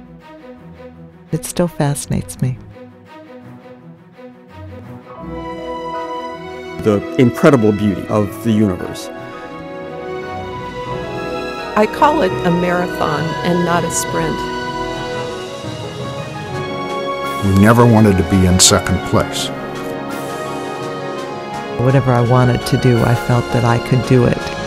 It still fascinates me. The incredible beauty of the universe. I call it a marathon and not a sprint. We never wanted to be in second place. Whatever I wanted to do, I felt that I could do it.